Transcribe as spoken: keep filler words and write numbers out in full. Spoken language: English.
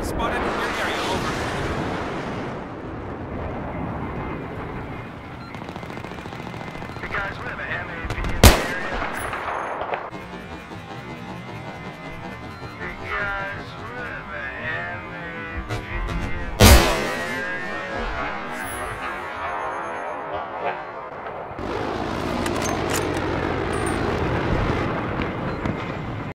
spotted in your area, over. Hey guys, we have a